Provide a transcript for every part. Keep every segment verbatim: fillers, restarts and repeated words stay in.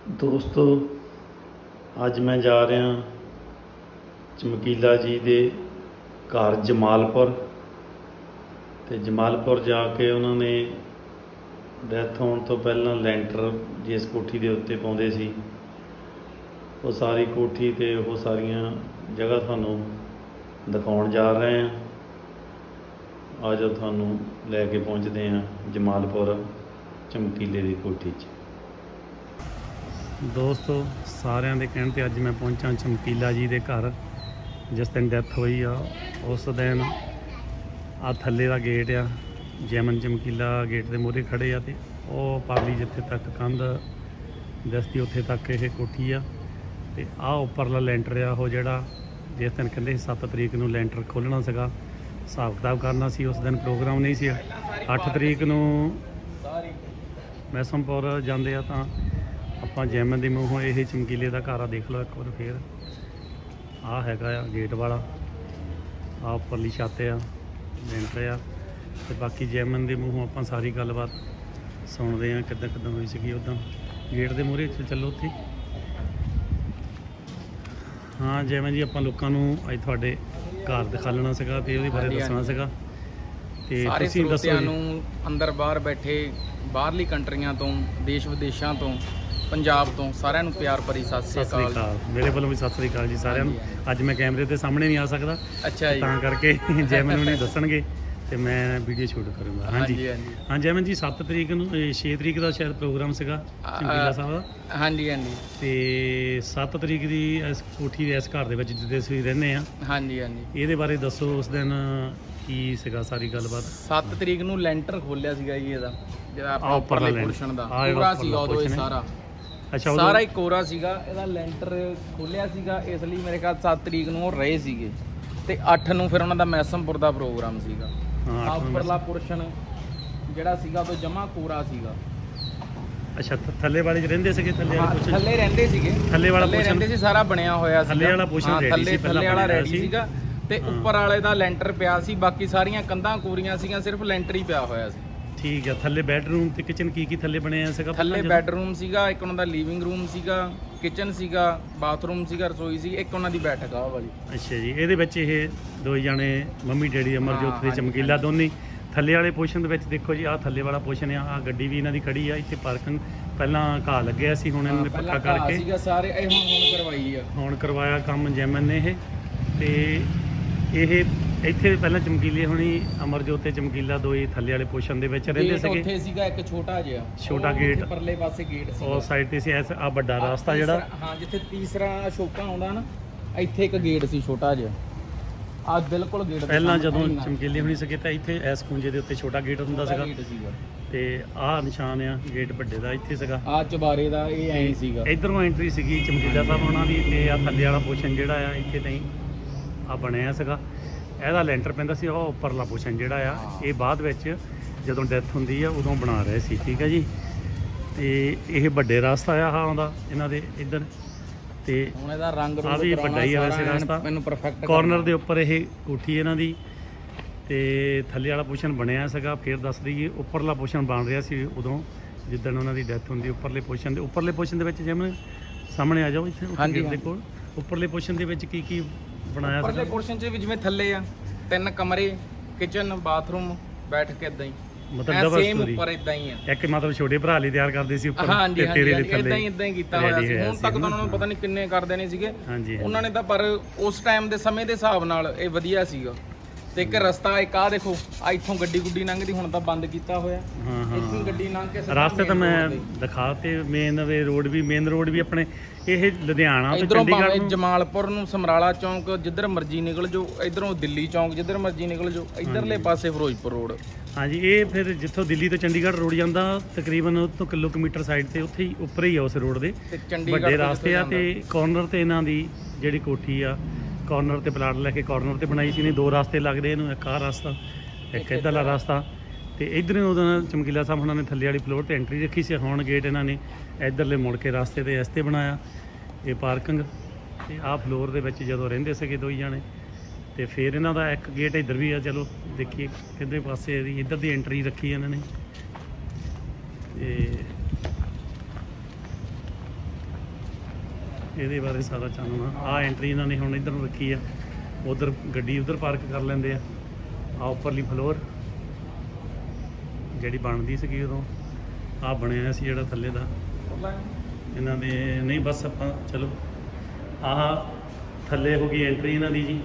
ਦੋਸਤੋ ਅੱਜ ਮੈਂ ਜਾ ਰਿਹਾ ਚਮਕੀਲਾ ਜੀ ਦੇ ਘਰ ਜਮਾਲਪੁਰ ਤੇ ਜਮਾਲਪੁਰ ਜਾ ਕੇ ਉਹਨਾਂ ਨੇ ਡੈਥ ਹੋਣ ਤੋਂ ਪਹਿਲਾਂ ਲੈਂਟਰ ਜਿਸ ਕੋਠੀ ਦੇ ਉੱਤੇ ਪਾਉਂਦੇ ਸੀ ਉਹ ਸਾਰੀ ਕੋਠੀ ਤੇ ਉਹ ਸਾਰੀਆਂ ਜਗ੍ਹਾ ਤੁਹਾਨੂੰ ਦਿਖਾਉਣ ਜਾ ਰਹੇ ਹਾਂ। ਆ ਜਾਓ ਤੁਹਾਨੂੰ ਲੈ ਕੇ ਪਹੁੰਚਦੇ ਹਾਂ ਜਮਾਲਪੁਰ ਚਮਕੀਲੇ ਦੀ ਕੋਠੀ 'ਚ। ਦੋਸਤੋ ਸਾਰਿਆਂ ਦੇ ਕਹਿਣ 'ਤੇ ਅੱਜ ਮੈਂ ਪਹੁੰਚਾ ਚਮਕੀਲਾ ਜੀ ਦੇ ਘਰ ਜਿਸ ਦਿਨ ਡੈਥ ਹੋਈ ਆ। ਉਸ ਦਿਨ ਆ ਥੱਲੇ ਦਾ ਗੇਟ ਆ, ਜੈਮਨ ਚਮਕੀਲਾ ਗੇਟ ਦੇ ਮੂਹਰੇ ਖੜੇ ਆ ਤੇ ਉਹ ਪਾਰਲੀ ਜਿੱਥੇ ਤੱਕ ਕੰਧ ਦਿਸਦੀ ਉੱਥੇ ਤੱਕ ਇਹ ਕੋਠੀ ਆ ਤੇ ਆਹ ਉੱਪਰਲਾ ਲੈਂਟਰ ਆ ਉਹ ਜਿਹੜਾ ਜਿਸ ਦਿਨ ਕਹਿੰਦੇ ਸੱਤ ਤਰੀਕ ਨੂੰ ਲੈਂਟਰ ਖੋਲ੍ਹਣਾ ਸੀਗਾ, ਹਿਸਾਬ ਕਿਤਾਬ ਕਰਨਾ ਸੀ। ਉਸ ਦਿਨ ਪ੍ਰੋਗਰਾਮ ਨਹੀਂ ਸੀ। ਅੱਠ ਤਰੀਕ ਨੂੰ ਮੈਸਮਪੁਰ ਜਾਂਦੇ ਆ ਤਾਂ ਆਪਾਂ ਜੈਮਨ ਦੇ ਮੂੰਹੋਂ ਇਹ ਚਮਕੀਲੇ ਦਾ ਘਰ ਆ, ਦੇਖ ਲਓ ਇੱਕ ਵਾਰ ਫੇਰ। ਆਹ ਹੈਗਾ ਆ ਗੇਟ ਵਾਲਾ, ਆਹ ਉੱਪਰਲੀ ਛੱਤ ਆ, ਲੈਂਟਰ ਆ ਤੇ ਬਾਕੀ ਜੈਮਨ ਦੇ ਮੂੰਹੋਂ ਆਪਾਂ ਸਾਰੀ ਗੱਲਬਾਤ ਸੁਣਦੇ ਹਾਂ ਕਿੱਦਾਂ ਕਿੱਦਾਂ ਹੋਈ ਸੀਗੀ। ਉੱਦਾਂ ਗੇਟ ਦੇ ਮੂਹਰੇ ਚੱਲੋ ਉੱਥੇ। ਹਾਂ ਜੈਮਨ ਜੀ, ਆਪਾਂ ਲੋਕਾਂ ਨੂੰ ਅੱਜ ਤੁਹਾਡੇ ਘਰ ਦਿਖਾ ਲੈਣਾ ਸੀਗਾ ਤੇ ਉਹਦੇ ਬਾਰੇ ਦੱਸਣਾ ਸੀਗਾ ਤੇ ਤੁਸੀਂ ਦੱਸੋ ਨੂੰ ਅੰਦਰ ਬਾਹਰ ਬੈਠੇ ਬਾਹਰਲੀ ਕੰਟਰੀਆਂ ਤੋਂ, ਦੇਸ਼ ਵਿਦੇਸ਼ਾਂ ਤੋਂ, ਪੰਜਾਬ ਤੋਂ ਸਾਰਿਆਂ ਨੂੰ ਪਿਆਰ ਭਰੀ ਸਤਿ ਸ੍ਰੀ ਅਕਾਲ। ਮੇਰੇ ਵੱਲੋਂ ਵੀ ਸਤਿ ਸ੍ਰੀ ਅਕਾਲ ਜੀ ਸਾਰਿਆਂ ਨੂੰ। ਅੱਜ ਮੈਂ ਕੈਮਰੇ ਦੇ ਸਾਹਮਣੇ ਨਹੀਂ ਆ ਸਕਦਾ, ਅੱਛਾ ਜੀ, ਤਾਂ ਕਰਕੇ ਜੈਮਨ ਨੂੰ ਨਹੀਂ ਦੱਸਣਗੇ ਤੇ ਮੈਂ ਵੀਡੀਓ ਸ਼ੂਟ ਕਰੂੰਗਾ। ਹਾਂਜੀ ਹਾਂ ਜੈਮਨ ਜੀ, ਸੱਤ ਤਰੀਕ ਨੂੰ ਛੇ ਤਰੀਕ ਦਾ ਸ਼ਾਇਦ ਪ੍ਰੋਗਰਾਮ ਸੀਗਾ ਚਮਕੀਲਾ ਸਾਹਿਬ ਦਾ। ਹਾਂਜੀ ਹਾਂਜੀ ਤੇ ਸੱਤ ਤਰੀਕ ਦੀ ਇਸ ਕੋਠੀ ਦੇ ਇਸ ਘਰ ਦੇ ਵਿੱਚ ਜਿੱਦੇ ਅਸੀਂ ਰਹਿੰਦੇ ਆ। ਹਾਂਜੀ ਹਾਂਜੀ ਇਹਦੇ ਬਾਰੇ ਦੱਸੋ, ਉਸ ਦਿਨ ਕੀ ਸੀਗਾ ਸਾਰੀ ਗੱਲਬਾਤ। ਸੱਤ ਤਰੀਕ ਨੂੰ ਲੈਂਟਰ ਖੋਲਿਆ ਸੀਗਾ ਜੀ ਇਹਦਾ, ਜਿਹੜਾ ਆਪਣਾ ਉੱਪਰਲੇ ਪੋਰਸ਼ਨ ਦਾ ਕੋਰਾ ਸੀਗਾ ਉਦੋਂ ਇਹ ਸਾਰਾ। ਅੱਛਾ, ਸਾਰਾ ਹੀ ਕੋਰਾ ਸੀਗਾ। ਇਹਦਾ ਲੈਂਟਰ ਖੋਲਿਆ ਸੀਗਾ, ਇਸ ਲਈ ਮੇਰੇ ਖਿਆਲ ਸੱਤ ਤਰੀਕ ਨੂੰ ਉਹ ਰਹੇ ਸੀਗੇ ਤੇ ਅੱਠ ਨੂੰ ਫਿਰ ਉਹਨਾਂ ਦਾ ਮੈਸਮਪੁਰ ਦਾ ਪ੍ਰੋਗਰਾਮ ਸੀਗਾ। ਆ ਉੱਪਰਲਾ ਪੋਰਸ਼ਨ ਜਿਹੜਾ ਸੀਗਾ ਉਹ ਜਮਾ ਕੋਰਾ ਸੀਗਾ। ਅੱਛਾ, ਥੱਲੇ ਵਾਲੇ ਚ ਰਹਿੰਦੇ ਸੀਗੇ? ਥੱਲੇ ਵਾਲੇ ਪੋਰਸ਼ਨ ਥੱਲੇ ਰਹਿੰਦੇ ਸੀਗੇ, ਥੱਲੇ ਵਾਲਾ ਪੋਰਸ਼ਨ ਰਹਿੰਦੇ ਸੀ, ਸਾਰਾ ਬਣਿਆ ਹੋਇਆ ਸੀ। ਥੱਲੇ ਵਾਲਾ ਪੋਰਸ਼ਨ ਰੈਡੀ ਸੀ, ਥੱਲੇ ਵਾਲਾ ਰੈਡੀ ਸੀਗਾ ਤੇ ਉੱਪਰ ਵਾਲੇ ਦਾ ਲੈਂਟਰ ਪਿਆ ਸੀ। ਬਾਕੀ ਸਾਰੀਆਂ ਕੰਧਾਂ ਕੋਰੀਆਂ ਸੀਗੀਆਂ, ਸਿਰਫ ਲੈਂਟਰ ਹੀ ਪਿਆ ਹੋਇਆ ਸੀ। ਠੀਕ ਆ। ਥੱਲੇ ਬੈਡਰੂਮ ਤੇ ਕਿਚਨ ਕੀ ਕੀ ਥੱਲੇ ਬਣਿਆ ਸੀਗਾ? ਥੱਲੇ ਬੈਡਰੂਮ ਸੀਗਾ, ਇੱਕ ਉਹਨਾਂ ਦਾ ਲਿਵਿੰਗ ਰੂਮ ਸੀਗਾ, ਕਿਚਨ ਸੀਗਾ, ਬਾਥਰੂਮ ਸੀਗਾ, ਰਸੋਈ ਸੀ, ਇੱਕ ਉਹਨਾਂ ਦੀ ਬੈਠਕ ਆ ਵਾਲੀ। ਅੱਛਾ ਜੀ, ਇਹਦੇ ਵਿੱਚ ਇਹ ਦੋ ਜਾਣੇ ਮੰਮੀ ਡੈਡੀ ਅਮਰਜੋਤ ਤੇ ਚਮਕੀਲਾ ਦੋਨੇ ਥੱਲੇ ਵਾਲੇ ਪੋਰਸ਼ਨ ਦੇ ਵਿੱਚ। ਦੇਖੋ ਜੀ, ਆਹ ਥੱਲੇ ਵਾਲਾ ਪੋਰਸ਼ਨ ਆ, ਆਹ ਗੱਡੀ ਵੀ ਇਹਨਾਂ ਦੀ ਖੜੀ ਆ ਇੱਥੇ। ਪਾਰਕਿੰਗ ਪਹਿਲਾਂ ਘਾਹ ਲੱਗਿਆ ਸੀ, ਹੁਣ ਇਹਨਾਂ ਨੇ ਪੱਕਾ ਕਰਕੇ ਸੀਗਾ ਸਾਰੇ ਇਹ ਹੁਣ ਹੁਣ ਕਰਵਾਈ ਆ, ਹੁਣ ਕਰਵਾਇਆ ਕੰਮ ਜੈਮਨ ਨੇ ਇਹ। ਤੇ ਇਹ ਇੱਥੇ ਪਹਿਲਾਂ ਚਮਕੀਲੇ ਹੋਣੀ ਅਮਰਜੋਤ ਤੇ ਚਮਕੀਲਾ ਦੋ ਹੀ ਥੱਲੇ ਵਾਲੇ ਪੋਰਸ਼ਨ ਦੇ ਵਿੱਚ ਰਹਿੰਦੇ ਸੀਗੇ। ਉੱਥੇ ਸੀਗਾ ਇੱਕ ਛੋਟਾ ਜਿਹਾ ਛੋਟਾ ਗੇਟ, ਪਰਲੇ ਪਾਸੇ ਗੇਟ ਸੀ, ਉਹ ਸਾਈਡ ਤੇ ਸੀ। ਐਸ ਆ ਵੱਡਾ ਰਸਤਾ ਜਿਹੜਾ, ਹਾਂ ਜਿੱਥੇ ਤੀਸਰਾ ਅਸ਼ੋਕਾ ਆਉਂਦਾ ਨਾ, ਇੱਥੇ ਇੱਕ ਗੇਟ ਸੀ ਛੋਟਾ ਜਿਹਾ। ਆ ਬਿਲਕੁਲ ਗੇਟ ਪਹਿਲਾਂ ਜਦੋਂ ਚਮਕੀਲੇ ਹੋਣੀ ਸੀਗੇ ਤਾਂ ਇੱਥੇ ਐਸ ਕੁੰਜੇ ਦੇ ਉੱਤੇ ਛੋਟਾ ਗੇਟ ਹੁੰਦਾ ਸੀਗਾ ਤੇ ਆਹ ਨਿਸ਼ਾਨ ਆ ਗੇਟ ਵੱਡੇ ਦਾ ਇੱਥੇ ਸੀਗਾ। ਆ ਚਬਾਰੇ ਦਾ ਇਹ ਐਂ ਸੀਗਾ, ਇਧਰੋਂ ਐਂਟਰੀ ਸੀਗੀ ਚਮਕੀਲਾ ਸਾਹਿਬ ਉਹਨਾਂ ਦੀ। ਤੇ ਆ ਥੱਲੇ ਵਾਲਾ ਪੋਰਸ਼ਨ ਜਿਹੜਾ ਆ ਇੱਥੇ ਤਾਈਂ ਆ ਬਣਿਆ ਸੀਗਾ। ਇਹਦਾ ਲੈਂਟਰ ਪੈਂਦਾ ਸੀ। ਉਹ ਉੱਪਰਲਾ ਪੋਰਸ਼ਨ ਜਿਹੜਾ ਆ ਇਹ ਬਾਅਦ ਵਿੱਚ ਜਦੋਂ ਡੈਥ ਹੁੰਦੀ ਆ ਉਦੋਂ ਬਣਾ ਰਹੇ ਸੀ। ਠੀਕ ਹੈ ਜੀ। ਤੇ ਇਹ ਵੱਡੇ ਰਸਤਾ ਆ ਆਉਂਦਾ ਇਹਨਾਂ ਦੇ ਇੱਧਰ ਤੇ ਹੁਣ ਇਹਦਾ ਰੰਗ ਆ ਵੀ ਵੱਡਾ ਹੀ ਆ ਵੈਸੇ ਰਸਤਾ। ਮੈਨੂੰ ਪਰਫੈਕਟ ਕਾਰਨਰ ਦੇ ਉੱਪਰ ਇਹ ਕੋਠੀ ਇਹਨਾਂ ਦੀ ਤੇ ਥੱਲੇ ਵਾਲਾ ਪੋਰਸ਼ਨ ਬਣਿਆ ਸੀਗਾ। ਫਿਰ ਦੱਸ ਦਈਏ ਉੱਪਰਲਾ ਪੋਰਸ਼ਨ ਬਣ ਰਿਹਾ ਸੀ ਉਦੋਂ ਜਿੱਦਣ ਉਹਨਾਂ ਦੀ ਡੈਥ ਹੁੰਦੀ। ਉੱਪਰਲੇ ਪੋਰਸ਼ਨ ਦੇ ਉੱਪਰਲੇ ਪੋਰਸ਼ਨ ਦੇ ਵਿੱਚ ਜਿਵੇਂ ਸਾਹਮਣੇ ਆ ਜਾਓ ਇੱਥੇ ਗੇਟ ਦੇ ਕੋਲ। ਉੱਪਰਲੇ ਪੋਰਸ਼ਨ ਦੇ ਵਿੱਚ ਕੀ ਕੀ ਬਣਾਇਆ ਸੀ? ਉੱਪਰਲੇ ਪੋਰਸ਼ਨ 'ਚ ਵੀ ਜਿਵੇਂ ਥੱਲੇ ਆ ਤਿੰਨ ਕਮਰੇ, ਕਿਚਨ, ਬਾਥਰੂਮ, ਬੈਠ ਕੇ ਇਦਾਂ ਹੀ, ਮਤਲਬ ਡਬਲ ਸੇਮ ਉੱਪਰ ਇਦਾਂ ਹੀ ਆ। ਇੱਕ ਮਤਲਬ ਛੋਟੇ ਭਰਾ ਲਈ ਤਿਆਰ ਕਰਦੇ ਸੀ ਉੱਪਰ ਤੇ ਤੇਰੇ ਲਈ ਥੱਲੇ ਇਦਾਂ ਹੀ ਇਦਾਂ ਹੀ ਕੀਤਾ ਹੋਇਆ ਸੀ। ਹੁਣ ਤੱਕ ਤਾਂ ਉਹਨਾਂ ਨੂੰ ਪਤਾ ਨਹੀਂ ਕਿੰਨੇ ਕਰ ਦੇਣੇ ਸੀਗੇ ਉਹਨਾਂ ਨੇ ਤਾਂ, ਪਰ ਉਸ ਟਾਈਮ ਦੇ ਸਮੇਂ ਦੇ ਹਿਸਾਬ ਨਾਲ ਇਹ ਵਧੀਆ ਸੀਗਾ। ਤੇ ਇੱਕ ਰਸਤਾ ਇੱਕ ਆ ਦੇਖੋ, ਆ ਇੱਥੋਂ ਗੱਡੀ ਗੁੱਡੀ ਲੰਘਦੀ, ਹੁਣ ਤਾਂ ਬੰਦ ਕੀਤਾ ਹੋਇਆ। ਹਾਂ ਹਾਂ, ਇੱਥੋਂ ਗੱਡੀ ਲੰਘ ਕੇ ਰਸਤੇ ਤਾਂ ਮੈਂ ਦਿਖਾ ਤੇ ਮੇਨ ਵੇ ਰੋਡ ਵੀ ਮੇਨ ਰੋਡ ਵੀ ਆਪਣੇ ਇਹ ਲੁਧਿਆਣਾ ਤੇ ਚੰਡੀਗੜ੍ਹ ਨੂੰ, ਜਮਾਲਪੁਰ ਨੂੰ, ਸਮਰਾਲਾ ਚੌਂਕ ਜਿੱਧਰ ਮਰਜ਼ੀ ਨਿਕਲ ਜਾਓ, ਇਧਰੋਂ ਦਿੱਲੀ ਚੌਂਕ ਜਿੱਧਰ ਮਰਜ਼ੀ ਨਿਕਲ ਜਾਓ, ਇਧਰਲੇ ਪਾਸੇ ਫਿਰੋਜ਼ਪੁਰ ਰੋਡ। ਹਾਂਜੀ, ਇਹ ਫਿਰ ਜਿੱਥੋਂ ਦਿੱਲੀ ਤੋਂ ਚੰਡੀਗੜ੍ਹ ਰੋਡ ਜਾਂਦਾ ਤਕਰੀਬਨ ਉੱਥੋਂ ਕਿਲੋਮੀਟਰ ਸਾਈਡ ਤੇ ਉੱਥੇ ਹੀ ਉੱਪਰ ਹੀ ਆ ਉਸ ਰੋਡ ਦੇ ਵੱਡੇ ਰਸਤੇ ਆ। ਤੇ ਕਾਰਨਰ ਤੇ ਇਹਨਾਂ ਦੀ ਜਿਹੜੀ ਕੋਠੀ ਆ ਕਾਰਨਰ ਤੇ ਪਲਾਟ ਲੈ ਕੇ ਕਾਰਨਰ ਤੇ ਬਣਾਈ ਸੀ ਨੇ। ਦੋ ਰਸਤੇ ਲੱਗਦੇ ਇਹਨੂੰ, ਇੱਕ ਆਹ ਰਸਤਾ ਇੱਕ ਇੱਧਰਲਾ ਰਸਤਾ। ਤੇ ਇੱਧਰ ਉਦੋਂ ਚਮਕੀਲਾ ਸਾਹਿਬ ਉਹਨਾਂ ਨੇ ਥੱਲੇ ਵਾਲੀ ਫਲੋਰ ਤੇ ਐਂਟਰੀ ਰੱਖੀ ਸੀ। ਹੁਣ ਗੇਟ ਇਹਨਾਂ ਨੇ ਇੱਧਰਲੇ ਮੁੜ ਕੇ ਰਸਤੇ ਤੇ ਇਸ ਤੇ ਬਣਾਇਆ ਇਹ ਪਾਰਕਿੰਗ। ਤੇ ਆਹ ਫਲੋਰ ਦੇ ਵਿੱਚ ਜਦੋਂ ਰਹਿੰਦੇ ਸੀਗੇ ਦੋ ਹੀ ਜਾਣੇ। ਤੇ ਫਿਰ ਇਹਨਾਂ ਦਾ ਇੱਕ ਗੇਟ ਇੱਧਰ ਵੀ ਆ, ਚਲੋ ਦੇਖੀਏ ਕਿੱਧਰੇ ਪਾਸੇ ਇਹਦੀ ਇੱਧਰ ਦੀ ਐਂਟਰੀ ਰੱਖੀ ਇਹਨਾਂ ਨੇ। ਤੇ ਇਹਦੇ ਬਾਰੇ ਸਾਰਾ ਚਾਨਣਾ। ਆਹ ਐਂਟਰੀ ਇਹਨਾਂ ਨੇ ਹੁਣ ਇੱਧਰ ਨੂੰ ਰੱਖੀ ਆ, ਉਧਰ ਗੱਡੀ ਉਧਰ ਪਾਰਕ ਕਰ ਲੈਂਦੇ ਆ। ਆ ਉੱਪਰਲੀ ਫਲੋਰ ਜਿਹੜੀ ਬਣਦੀ ਸੀਗੀ ਉਦੋਂ, ਆਹ ਬਣਿਆ ਸੀ ਜਿਹੜਾ ਥੱਲੇ ਦਾ ਇਹਨਾਂ ਦੇ। ਨਹੀਂ ਬਸ ਆਪਾਂ ਚਲੋ ਆਹ ਥੱਲੇ ਹੋ ਗਈ ਐਂਟਰੀ ਇਹਨਾਂ ਦੀ ਜੀ।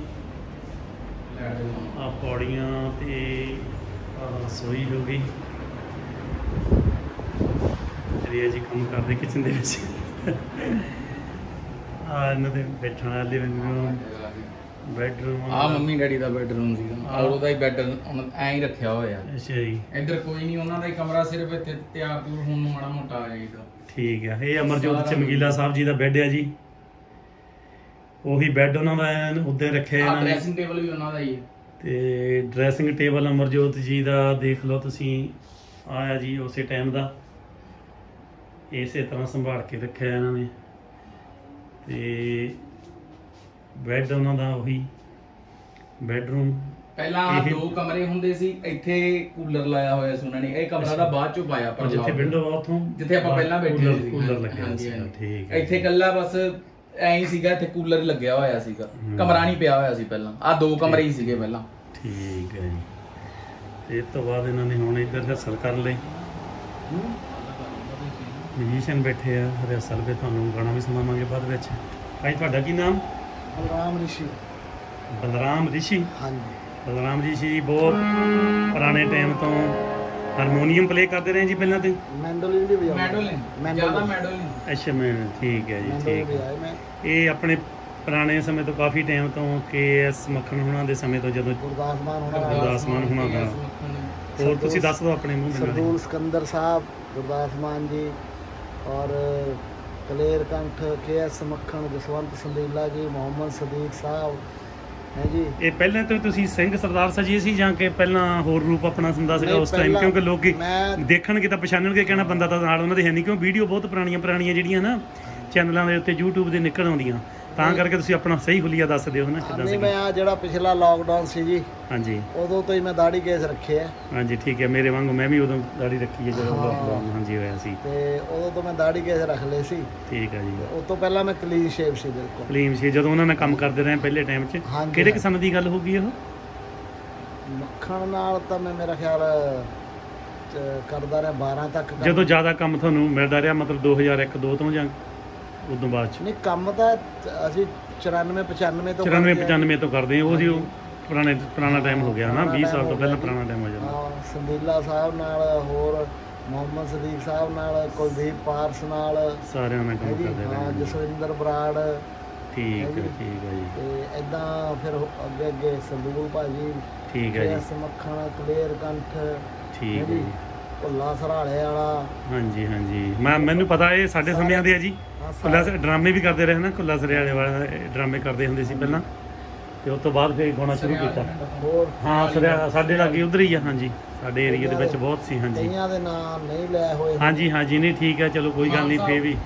ਆਹ ਪੌੜੀਆਂ ਤੇ ਆਹ ਰਸੋਈ ਹੋ ਗਈ ਜਿਹੜੀ ਜੀ ਕੰਮ ਕਰਦੇ ਕਿਚਨ ਦੇ ਵਿੱਚ। ਆ ਇਹਨਾਂ ਦੇ ਬੈਠਣ ਵਾਲੇ ਲਿਵਿੰਗ ਬੈਡਰੂਮ, ਆ ਮੰਮੀ ਡੈਡੀ ਦਾ ਬੈਡਰੂਮ ਸੀਗਾ ਔਰ ਉਹਦਾ ਹੀ ਬੈੱਡ ਹੁਣ ਐਂ ਹੀ ਰੱਖਿਆ ਹੋਇਆ। ਅੱਛਾ ਜੀ, ਇੱਧਰ ਕੋਈ ਨਹੀਂ, ਉਹਨਾਂ ਦਾ ਹੀ ਕਮਰਾ ਸਿਰਫ ਇੱਥੇ ਤਿਆਰ ਤਿਉਰ ਹੋਣ ਨੂੰ ਮਾੜਾ ਮੋਟਾ ਆ ਜਾਈਦਾ। ਠੀਕ ਆ। ਇਹ ਅਮਰਜੋਤ ਚਮਕੀਲਾ ਸਾਹਿਬ ਜੀ ਦਾ ਬੈੱਡ ਆ ਜੀ। ਉਹੀ ਬੈੱਡ ਉਹਨਾਂ ਦਾ ਉੱਦਾਂ ਰੱਖਿਆ ਇਹਨਾਂ ਨੇ। ਡਰੈਸਿੰਗ ਟੇਬਲ ਵੀ ਉਹਨਾਂ ਦਾ ਹੀ ਹੈ ਤੇ ਡਰੈਸਿੰਗ ਟੇਬਲ ਅਮਰਜੋਤ ਜੀ ਦਾ ਦੇਖ ਲਓ ਤੁਸੀਂ, ਆਇਆ ਜੀ ਉਸੇ ਟਾਈਮ ਦਾ, ਇਸੇ ਤਰ੍ਹਾਂ ਸੰਭਾਲ ਕੇ ਰੱਖਿਆ ਇਹਨਾਂ ਨੇ। ਤੇ ਬੈੱਡ ਉਹਨਾਂ ਦਾ ਉਹੀ ਬੈਡਰੂਮ। ਪਹਿਲਾਂ ਦੋ ਕਮਰੇ ਹੁੰਦੇ ਸੀ, ਇੱਥੇ ਕੂਲਰ ਲਾਇਆ ਹੋਇਆ ਸੀ ਉਹਨਾਂ ਨੇ। ਇਹ ਕਮਰਾ ਦਾ ਬਾਅਦ ਚੋਂ ਪਾਇਆ ਪਰ ਜਿੱਥੇ ਵਿੰਡੋ ਆ ਉੱਥੋਂ ਜਿੱਥੇ ਆਪਾਂ ਪਹਿਲਾਂ ਬੈਠੇ ਸੀ ਕੂਲਰ ਲੱਗਿਆ ਸੀ। ਠੀਕ ਹੈ। ਇੱਥੇ ਇਕੱਲਾ ਬਸ ਐਂ ਹੀ ਸੀਗਾ, ਇੱਥੇ ਕੂਲਰ ਲੱਗਿਆ ਹੋਇਆ ਸੀਗਾ, ਕਮਰਾ ਨਹੀਂ ਪਿਆ ਹੋਇਆ ਸੀ ਪਹਿਲਾਂ। ਆ ਦੋ ਕਮਰੇ ਹੀ ਸੀਗੇ ਪਹਿਲਾਂ। ਠੀਕ ਹੈ ਜੀ। ਤੇ ਇਸ ਤੋਂ ਬਾਅਦ ਇਹਨਾਂ ਨੇ ਹੁਣ ਇੱਧਰ ਰਿਹਰਸਲ ਕਰ ਲਈ। ਮਿਊਜ਼ੀਸ਼ੀਅਨ ਬੈਠੇ ਆ ਰਿਹਰਸਲ ਤੇ, ਤੁਹਾਨੂੰ ਗਾਣਾ ਵੀ ਸੁਣਾਵਾਂਗੇ ਬਾਅਦ ਵਿੱਚ। ਭਾਈ ਤੁਹਾਡਾ ਕੀ ਨਾਮ? ਬਲਰਾਮ ਰਿਸ਼ੀ। ਬਲਰਾਮ ਰਿਸ਼ੀ। ਹਾਂਜੀ। ਬਲਰਾਮ ਰਿਸ਼ੀ ਜੀ ਬਹੁਤ ਪੁਰਾਣੇ ਟਾਈਮ ਤੋਂ ਹਾਰਮੋਨੀਅਮ ਪਲੇ ਕਰਦੇ ਰਹੇ ਜੀ ਪਹਿਲਾਂ ਤੇ? ਮੈਂਡੋਲਿਨ ਵੀ ਵਜਾਉਂਦਾ। ਮੈਂਡੋਲਿਨ ਜ਼ਿਆਦਾ ਮੈਂਡੋਲਿਨ। ਅੱਛਾ ਮੈਂ ਠੀਕ ਹੈ ਜੀ। ਠੀਕ ਹੈ। ਮੈਂ ਇਹ ਆਪਣੇ ਪੁਰਾਣੇ ਸਮੇਂ ਤੋਂ ਕਾਫੀ ਟਾਈਮ ਤੋਂ ਕੇ ਐਸ ਮੱਖਣ ਹੁਣਾਂ ਦੇ ਸਮੇਂ ਤੋਂ, ਜਦੋਂ ਗੁਰਦਾਸ ਮਾਨ ਹੋਣਾ ਗੁਰਦਾਸ ਮਾਨ ਹੁਣਾਂ ਦਾ। ਹੋਰ ਤੁਸੀਂ ਦੱਸ ਦਿਓ ਆਪਣੇ ਮੂੰਹ ਦੇ ਨਾਲ। ਸਰਦੂਲ ਸਿਕੰਦਰ ਸਾਹਿਬ, ਗੁਰਦਾਸ ਮਾਨ ਜੀ ਔਰ ਕਲੇਰ ਕੰਠ, ਕੇ ਐਸ ਮੱਖਣ, ਜਸਵੰਤ ਸੰਦੀਲਾ ਜੀ, ਮੁਹੰਮਦ ਸਦੀਕ ਸਾਹਿਬ ਹੈ ਜੀ। ਇਹ ਪਹਿਲਾਂ ਤੋਂ ਤੁਸੀਂ ਸਿੰਘ ਸਰਦਾਰ ਸਜੇ ਸੀ ਜਾਂ ਕਿ ਪਹਿਲਾਂ ਹੋਰ ਰੂਪ ਆਪਣਾ ਹੁੰਦਾ ਸੀਗਾ ਉਸ ਟਾਈਮ? ਕਿਉਂਕਿ ਲੋਕ ਦੇਖਣਗੇ ਤਾਂ ਪਛਾਣਨਗੇ, ਕਹਿਣਾ ਬੰਦਾ ਤਾਂ ਨਾਲ ਉਹਨਾਂ ਦੇ ਹੈ ਨਹੀਂ, ਕਿਉਂ ਵੀਡੀਓ ਬਹੁਤ ਪੁਰਾਣੀਆਂ ਪੁਰਾਣੀਆਂ ਜਿਹੜੀਆਂ ਨਾ ਚੈਨਲਾਂ ਦੇ ਉੱਤੇ YouTube ਦੇ ਨਿਕਲ ਆਉਂਦੀਆਂ, ਤਾਂ ਕਰਕੇ ਤੁਸੀਂ ਆਪਣਾ ਸਹੀ ਹੁਲੀਆ ਦੱਸ ਦਿਓ ਨਾ ਕਿੱਦਾਂ ਸੀ। ਮੈਂ ਆ ਜਿਹੜਾ ਪਿਛਲਾ ਲਾਕਡਾਊਨ ਸੀ ਜੀ, ਹਾਂਜੀ, ਉਦੋਂ ਤੋਂ ਹੀ ਮੈਂ ਦਾੜੀ ਕੇਸ ਰੱਖੇ ਆ। ਹਾਂਜੀ ਠੀਕ ਹੈ। ਮੇਰੇ ਵਾਂਗੂ ਮੈਂ ਵੀ ਉਦੋਂ ਦਾੜੀ ਰੱਖੀ ਹੈ ਜਦੋਂ ਲਾਕਡਾਊਨ ਹਾਂਜੀ ਹੋਇਆ ਸੀ, ਤੇ ਉਦੋਂ ਤੋਂ ਮੈਂ ਦਾੜੀ ਕੇਸ ਰੱਖ ਲਏ ਸੀ। ਠੀਕ ਹੈ ਜੀ। ਉਸ ਤੋਂ ਪਹਿਲਾਂ ਮੈਂ ਕਲੀਨ ਸ਼ੇਵ ਸੀ, ਬਿਲਕੁਲ ਕਲੀਨ ਸੀ ਜਦੋਂ ਉਹਨਾਂ ਨਾਲ ਕੰਮ ਕਰਦੇ ਰਹੇ ਪਹਿਲੇ ਟਾਈਮ 'ਚ। ਕਿਹੜੇ ਕਿਸਮ ਦੀ ਗੱਲ ਹੋਊਗੀ ਉਹ? ਮੱਖਣ ਨਾਲ ਤਾਂ ਮੈਂ ਮੇਰਾ ਖਿਆਲ ਕਰਦਾ ਰਿਹਾ ਬਾਰਾਂ ਤੱਕ। ਜਦੋਂ ਜ਼ਿਆਦਾ ਕੰਮ ਤੁਹਾਨੂੰ ਮਿਲਦਾ ਰਿਹਾ, ਮਤਲਬ ਦੋ ਹਜ਼ਾਰ ਇੱਕ ਦੋ ਤੋਂ ਜਾਂ ਉਦੋਂ ਬਾਅਦ 'ਚ? ਨਹੀਂ, ਕੰਮ ਤਾਂ ਅਸੀਂ ਚੁਰਾਨਵੇਂ ਪਚਾਨਵੇਂ ਤੋਂ ਚੁਰਾਨਵੇਂ ਪਚਾਨਵੇਂ ਤੋਂ ਕਰਦੇ ਹਾਂ। ਉਹ ਜੀ ਉਹ ਪੁਰਾਣੇ ਪੁਰਾਣਾ ਟਾਈਮ ਹੋ ਗਿਆ ਨਾ, ਵੀਹ ਸਾਲ ਤੋਂ ਪਹਿਲਾਂ ਪੁਰਾਣਾ ਟਾਈਮ ਹੋ ਜਾਂਦਾ। ਹਾਂ, ਸੰਦੀਲਾ ਸਾਹਿਬ ਨਾਲ, ਹੋਰ ਮੁਹੰਮਦ ਸਦੀਕ ਸਾਹਿਬ ਨਾਲ, ਕੁਲਦੀਪ ਪਾਰਸ ਨਾਲ, ਸਾਰਿਆਂ ਨਾਲ ਕੰਮ ਕਰਦੇ ਰਹੇ। ਹਾਂ, ਜਸਵਿੰਦਰ ਬਰਾੜ। ਠੀਕ ਹੈ ਠੀਕ ਹੈ ਜੀ। ਤੇ ਇਦਾਂ ਫਿਰ ਅੱਗੇ ਅੱਗੇ ਸੰਦੂਲ ਭਾਜੀ, ਠੀਕ ਹੈ ਜੀ, ਮੱਖਣ, ਕਲੇਰ ਕੰਠ, ਠੀਕ ਹੈ ਜੀ, ਭੁੱਲਾ ਸਰਾਲੇ ਵਾਲਾ। ਹਾਂਜੀ ਹਾਂਜੀ, ਮੈਂ ਮੈਨੂੰ ਪਤਾ ਇਹ ਸਾਡੇ ਸਮਿਆਂ ਦੇ ਆ ਜੀ। ਕੁੱਲਾ ਡਰਾਮੇ ਵੀ ਕਰਦੇ ਰਹੇ ਨਾ, ਕੁੱਲਾ ਸਰਿਆਲੇ ਵਾਲਾ ਡਰਾਮੇ ਕਰਦੇ ਹੁੰਦੇ ਸੀ ਪਹਿਲਾਂ, ਤੇ ਉਸ ਤੋਂ ਬਾਅਦ ਫਿਰ ਗਾਉਣਾ ਸ਼ੁਰੂ ਕੀਤਾ। ਹਾਂ, ਸਰਿਆ ਸਾਡੇ ਲਾਗੇ ਉਧਰ ਹੀ ਆ। ਹਾਂਜੀ, ਸਾਡੇ ਏਰੀਆ ਦੇ ਵਿੱਚ ਬਹੁਤ ਸੀ। ਹਾਂਜੀ, ਕਈਆਂ ਦੇ ਨਾਮ ਨਹੀਂ ਲੈ ਹੋਏ। ਹਾਂਜੀ ਹਾਂਜੀ, ਨਹੀਂ ਠੀਕ ਹੈ, ਚਲੋ ਕੋਈ ਗੱਲ ਨਹੀਂ। ਫੇਰ ਵੀ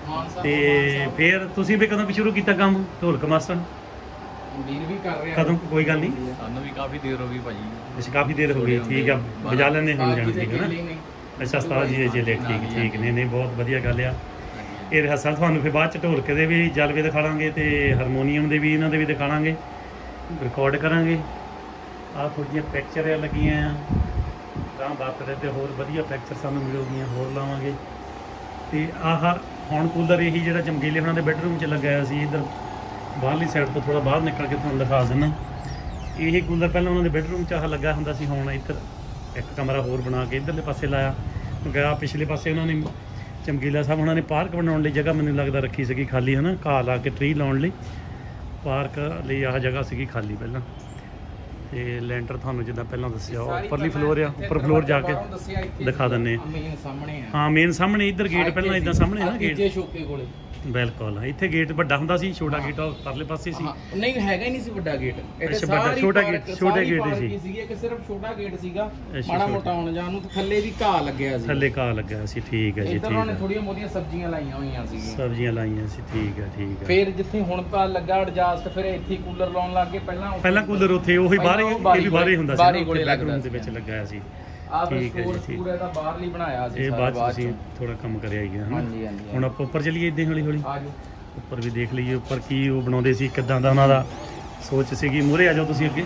ਤੇ ਫਿਰ ਤੁਸੀਂ ਵੀ ਕਦੋਂ ਸ਼ੁਰੂ ਕੀਤਾ ਕੰਮ ਢੋਲਕ ਮਾਸਟਰ? ਵੀਰ ਵੀ ਕਰ ਰਿਹਾ ਕਦੋਂ? ਕੋਈ ਗੱਲ ਨਹੀਂ, ਸਾਨੂੰ ਵੀ ਕਾਫੀ ਦੇਰ ਹੋ ਗਈ ਭਾਜੀ। ਅੱਛਾ, ਕਾਫੀ ਦੇਰ ਹੋ ਗਈ। ਠੀਕ ਆ, ਵਜਾ ਲੈਣੇ ਹੁਣ ਜਾਣ ਠੀਕ ਹੈ ਨਾ। ਅੱਛਾ, ਉਸਤਾਦ ਜੀ ਜੀ ਠੀਕ ਠੀਕ ਨੇ, ਨਹੀਂ ਬਹੁਤ ਵਧੀਆ ਗੱਲ ਆ। ਇਹ ਰਿਹਰਸਲ ਤੁਹਾਨੂੰ ਫਿਰ ਬਾਅਦ ਚ ਢੋਲਕ ਦੇ ਵੀ ਜਲਵੇ ਦਿਖਾਵਾਂਗੇ ਤੇ ਹਾਰਮੋਨੀਅਮ ਦੇ ਵੀ ਇਹਨਾਂ ਦੇ ਵੀ ਦਿਖਾਵਾਂਗੇ, ਰਿਕਾਰਡ ਕਰਾਂਗੇ। ਆਹ ਥੋੜ੍ਹੀਆਂ ਪਿਕਚਰਾਂ ਲੱਗੀਆਂ ਆ ਤਾਂ ਬਾਤਰੇ ਤੇ ਹੋਰ ਵਧੀਆ ਪਿਕਚਰ ਸਾਨੂੰ ਮਿਲੂਗੀਆਂ, ਹੋਰ ਲਾਵਾਂਗੇ। ਤੇ ਆਹ ਹੁਣ ਕੂਲਰ ਇਹੀ ਜਿਹੜਾ ਚਮਕੀਲੇ ਉਹਨਾਂ ਦੇ ਬੈਡਰੂਮ 'ਚ ਲੱਗਿਆ ਸੀ, ਇੱਧਰ ਬਾਹਰਲੀ ਸਾਈਡ ਤੋਂ ਥੋੜ੍ਹਾ ਬਾਹਰ ਨਿਕਲ ਕੇ ਤੁਹਾਨੂੰ ਦਿਖਾ ਦਿੰਦਾ। ਇਹ ਕੂਲਰ ਪਹਿਲਾਂ ਉਹਨਾਂ ਦੇ ਬੈਡਰੂਮ 'ਚ ਆਹ ਲੱਗਾ ਹੁੰਦਾ ਸੀ, ਹੁਣ ਇੱਧਰ ਇੱਕ ਕਮਰਾ ਹੋਰ ਬਣਾ ਕੇ ਇੱਧਰਲੇ ਪਾਸੇ ਲਾਇਆ, ਕਿਉਂਕਿ ਆਹ ਪਿਛਲੇ ਪਾਸੇ ਉਹਨਾਂ ਨੇ ਚਮਕੀਲਾ ਸਾਹਿਬ ਉਹਨਾਂ ਨੇ ਪਾਰਕ ਬਣਾਉਣ ਲਈ ਜਗ੍ਹਾ ਮੈਨੂੰ ਲੱਗਦਾ ਰੱਖੀ ਸੀਗੀ ਖਾਲੀ, ਹੈ ਨਾ, ਘਾਹ ਲਾ ਕੇ ਟਰੀ ਲਾਉਣ ਲਈ ਪਾਰਕ ਲਈ ਆਹ ਜਗ੍ਹਾ ਸੀਗੀ ਖਾਲੀ ਪਹਿਲਾਂ। ਤੇ ਲੈਂਟਰ ਤੁਹਾਨੂੰ ਜਿੱਦਾਂ ਪਹਿਲਾਂ ਦੱਸਿਆ ਉੱਪਰਲੀ ਫਲੋਰ ਆ, ਉੱਪਰ ਫਲੋਰ ਜਾ ਕੇ ਦਿਖਾ ਦਿੰਦੇ ਹਾਂ। ਮੇਨ ਸਾਹਮਣੇ ਇੱਧਰ ਗੇਟ ਪਹਿਲਾਂ ਇਦਾਂ ਸਾਹਮਣੇ ਨਾ ਗੇਟ ਸ਼ੋਕੇ ਕੋਲੇ, ਬਿਲਕੁਲ। ਇੱਥੇ ਗੇਟ ਵੱਡਾ ਹੁੰਦਾ ਸੀ, ਛੋਟਾ ਗੇਟ ਪਰਲੇ ਪਾਸੇ ਸੀ। ਨਹੀਂ, ਹੈਗਾ ਹੀ ਨਹੀਂ ਸੀ ਵੱਡਾ ਗੇਟ। ਅੱਛਾ, ਵੱਡਾ ਛੋਟਾ ਗੇਟ, ਛੋਟੇ ਗੇਟ ਸੀ ਸੀਗੇ ਕਿ ਸਿਰਫ ਛੋਟਾ ਗੇਟ ਸੀਗਾ, ਮਾੜਾ ਮੋਟਾ ਆਉਣ ਜਾਣ ਨੂੰ। ਥੱਲੇ ਵੀ ਘਾਹ ਲੱਗਿਆ ਸੀ, ਥੱਲੇ ਘਾਹ ਲੱਗਿਆ ਸੀ। ਠੀਕ ਹੈ ਜੀ, ਠੀਕ ਹੈ। ਉਹਨਾਂ ਨੇ ਥੋੜੀਆਂ ਬਹੁਤੀਆਂ ਸਬਜ਼ੀਆਂ ਲਾਈਆਂ ਹੋਈਆਂ ਸੀ, ਸਬਜ਼ੀਆਂ ਲਾਈਆਂ ਸੀ। ਠੀਕ ਹੈ ਠੀਕ ਹੈ। ਫਿਰ ਜਿੱਥੇ ਹੁਣ ਤਾਂ ਲੱਗਾ ਐਡਜਸਟ, ਫਿਰ ਇੱਥੇ ਕੂਲਰ ਲਾਉਣ ਲੱਗ ਗਏ। ਪਹਿਲਾਂ ਪਹਿਲਾਂ ਕੂਲਰ ਉੱਥੇ ਉਹੀ ਬਾਹਰ ਇਹ ਵੀ ਬਾਹਰ ਹੀ ਹੁੰਦਾ ਸੀ, ਬਾਹਰ ਕੋਲੇ ਲੱਗਦਾ ਦੇ ਵਿੱਚ ਲੱਗਾ ਸੀ। ਠੀਕ ਹੈ ਜੀ, ਠੀਕ ਹੈ। ਬਾਹਰਲੀ ਬਣਾਇਆ ਸੀ, ਇਹ ਬਾਅਦ ਚ ਅਸੀਂ ਥੋੜਾ ਕੰਮ ਕਰਿਆ ਹੀ ਗਿਆ। ਹਾਂਜੀ ਹਾਂਜੀ। ਹੁਣ ਆਪਾਂ ਉੱਪਰ ਚੱਲੀਏ ਇਦਾਂ ਹੌਲੀ ਹੌਲੀ। ਉੱਪਰ ਵੀ ਦੇਖ ਲਈਏ ਉੱਪਰ ਕੀ ਉਹ ਬਣਾਉਂਦੇ ਸੀ, ਕਿੱਦਾਂ ਦਾ ਉਹਨਾਂ ਦਾ ਸੋਚ ਸੀਗੀ। ਮੂਹਰੇ ਆ ਜਾਓ ਤੁਸੀਂ ਅੱਗੇ।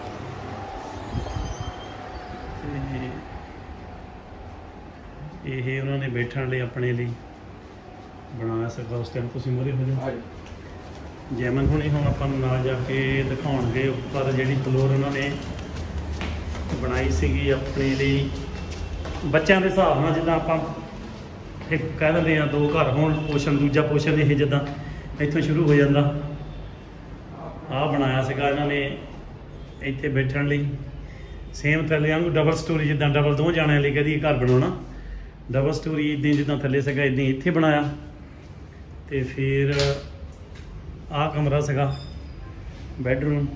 ਇਹ ਉਹਨਾਂ ਨੇ ਬੈਠਣ ਲਈ ਆਪਣੇ ਲਈ ਬਣਾਇਆ ਸੀਗਾ ਉਸ ਟਾਈਮ। ਤੁਸੀਂ ਮੂਹਰੇ ਹੋ ਜਾਓ। ਜੈਮਨ ਹੁਣੀ ਹੁਣ ਆਪਾਂ ਨੂੰ ਨਾਲ ਜਾ ਕੇ ਦਿਖਾਉਣਗੇ ਉੱਪਰ ਜਿਹੜੀ ਫਲੋਰ ਉਹਨਾਂ ਨੇ ਬਣਾਈ ਸੀਗੀ ਆਪਣੇ ਲਈ ਬੱਚਿਆਂ ਦੇ ਹਿਸਾਬ ਨਾਲ। ਜਿੱਦਾਂ ਆਪਾਂ ਇੱਕ ਕਹਿ ਦਿੰਦੇ ਹਾਂ ਦੋ ਘਰ ਹੋਣ, ਪੋਸ਼ਨ ਦੂਜਾ ਪੋਸ਼ਨ ਇਹ ਜਿੱਦਾਂ ਇੱਥੋਂ ਸ਼ੁਰੂ ਹੋ ਜਾਂਦਾ। ਆਹ ਬਣਾਇਆ ਸੀਗਾ ਇਹਨਾਂ ਨੇ ਇੱਥੇ ਬੈਠਣ ਲਈ। ਸੇਮ ਥੱਲੇ ਵਾਂਗੂ ਡਬਲ ਸਟੋਰੀ, ਜਿੱਦਾਂ ਡਬਲ ਦੋ ਜਾਣਿਆਂ ਲਈ ਕਦੀ ਘਰ ਬਣਾਉਣਾ, ਡਬਲ ਸਟੋਰੀ ਇੱਦਾਂ ਜਿੱਦਾਂ ਥੱਲੇ ਸੀਗਾ ਇੱਦਾਂ ਇੱਥੇ ਬਣਾਇਆ। ਤੇ ਫਿਰ ਆਹ ਕਮਰਾ ਸੀਗਾ ਬੈਡਰੂਮ।